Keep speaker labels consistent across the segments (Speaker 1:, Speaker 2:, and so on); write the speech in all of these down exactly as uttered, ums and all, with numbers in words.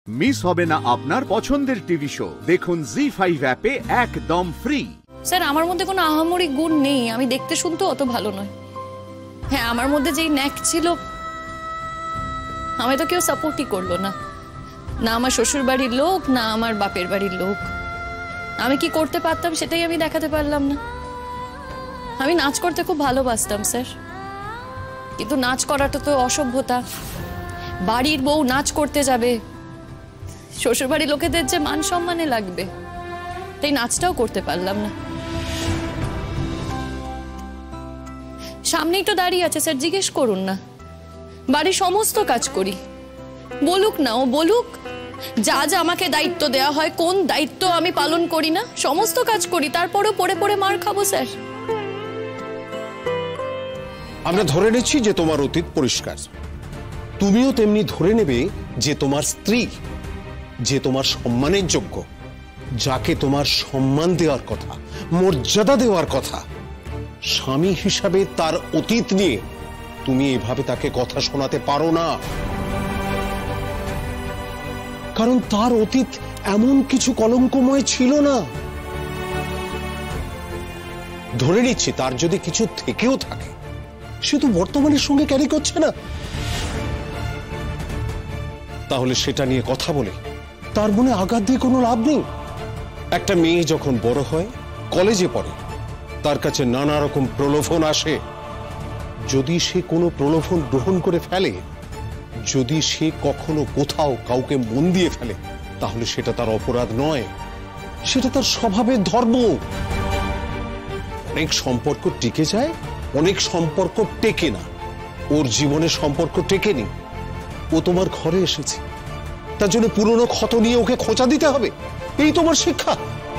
Speaker 1: Miss হবে না আপনার পছন্দের টিভি শো। দেখুন জি ফাইভ অ্যাপে একদম ফ্রি।
Speaker 2: স্যার আমার মধ্যে কোনো আহামরি গুণ নেই, আমি দেখতে শুনতে অত ভালো নয়। হ্যাঁ, আমার মধ্যে যেই ন্যাক ছিল আমি তো কেউ সাপোর্টই করলো না, না আমার শ্বশুর বাড়ির লোক না আমার বাপের বাড়ির লোক। আমি কি করতে পারতাম সেটাই আমি দেখাতে পারলাম না। আমি নাচ করতে খুব ভালোবাসতাম স্যার, কিন্তু নাচ করাটা তো অসভ্যতা। বাড়ির বউ নাচ করতে যাবে, শ্বশুর বাড়ির লোকেদের যে মান সম্মানে লাগবে, তাই নাচটাও করতে পারলাম না। সামনেই তো দাঁড়িয়ে আছে স্যার, জিজ্ঞেস করুন না। বাড়ির সমস্ত কাজ করি, বলুক না ও বলুক যা যা আমাকে দায়িত্ব দেওয়া হয়, কোন দায়িত্ব আমি পালন করি না, সমস্ত কাজ করি, তারপরেও পড়ে পড়ে মার খাবো স্যার।
Speaker 3: আমরা ধরে নিচ্ছি যে তোমার অতীত পরিষ্কার, তুমিও তেমনি ধরে নেবে যে তোমার স্ত্রী, যে তোমার সম্মানের যোগ্য, যাকে তোমার সম্মান দেওয়ার কথা, মর্যাদা দেওয়ার কথা, স্বামী হিসাবে তার অতীত নিয়ে তুমি এভাবে তাকে কথা শোনাতে পারো না। কারণ তার অতীত এমন কিছু কলঙ্কময় ছিল না। ধরে নিচ্ছি তার যদি কিছু থেকেও থাকে, সে তো বর্তমানের সঙ্গে ক্যারি করছে না, তাহলে সেটা নিয়ে কথা বলে তার মনে আঘাত দিয়ে কোনো লাভ নেই। একটা মেয়ে যখন বড় হয়, কলেজে পড়ে, তার কাছে নানা রকম প্রলোভন আসে। যদি সে কোনো প্রলোভন গ্রহণ করে ফেলে, যদি সে কখনো কোথাও কাউকে মন দিয়ে ফেলে, তাহলে সেটা তার অপরাধ নয়, সেটা তার স্বভাবের ধর্ম। অনেক সম্পর্ক টিকে যায়, অনেক সম্পর্ক টেকে না। ওর জীবনে সম্পর্ক টেকেনি, ও তোমার ঘরে এসেছে, তার জন্য পুরনো ক্ষত নিয়ে ওকে খোঁচা দিতে হবে, এই তোমার শিক্ষা।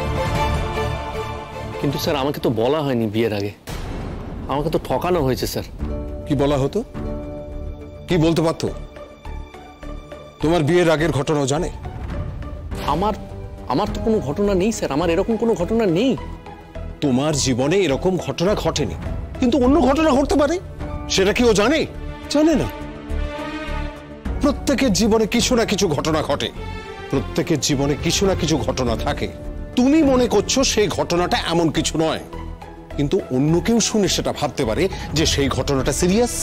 Speaker 4: কিন্তু স্যার আমাকে তো বলা হয়নি বিয়ের আগে, আমাকে তো ঠকানো হয়েছে স্যার।
Speaker 3: কি বলা হতো? কি বলতে পারতো? তোমার বিয়ের আগের ঘটনাও জানে?
Speaker 4: আমার আমার তো কোনো ঘটনা নেই স্যার, আমার এরকম কোনো ঘটনা নেই।
Speaker 3: তোমার জীবনে এরকম ঘটনা ঘটেনি, কিন্তু অন্য ঘটনা ঘটতে পারে, সেটা কি ও জানে? জানে না। প্রত্যেকের জীবনে কিছু না কিছু ঘটনা ঘটে, প্রত্যেকের জীবনে কিছু না কিছু ঘটনা থাকে। তুমি মনে করছো সেই ঘটনাটা এমন কিছু নয়, কিন্তু অন্য কেউ শুনে সেটা ভাবতে পারে যে সেই ঘটনাটা সিরিয়াস।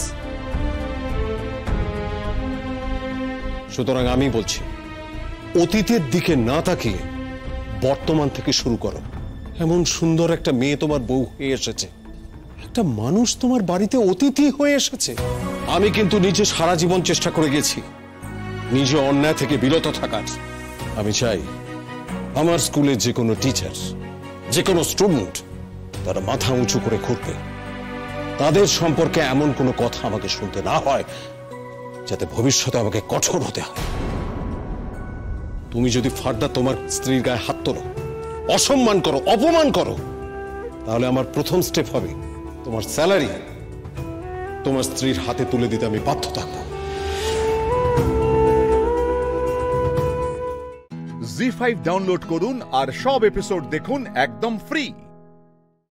Speaker 3: সুতরাং আমি বলছি, অতীতের দিকে না তাকিয়ে বর্তমান থেকে শুরু করো। এমন সুন্দর একটা মেয়ে তোমার বউ হয়ে এসেছে, একটা মানুষ তোমার বাড়িতে অতিথি হয়ে এসেছে। আমি কিন্তু নিজে সারা জীবন চেষ্টা করে গেছি নিজে অন্যায় থেকে বিরত থাকার। আমি চাই আমার স্কুলে যে কোনো টিচার, যে কোনো স্টুডেন্ট, তারা মাথা উঁচু করে ঘুরবে, তাদের সম্পর্কে এমন কোনো কথা আমাকে শুনতে না হয় যাতে ভবিষ্যতে আমাকে কঠোর হতে হয়। তুমি যদি ফার্দার তোমার স্ত্রীর গায়ে হাত তোলো, অসম্মান করো, অপমান করো, তাহলে আমার প্রথম স্টেপ হবে তোমার স্যালারি তোমার স্ত্রীর হাতে তুলে দিতে আমি বাধ্য থাকব।
Speaker 1: জি ফাইভ ডাউনলোড করুন আর সব এপিসোড দেখুন একদম ফ্রি।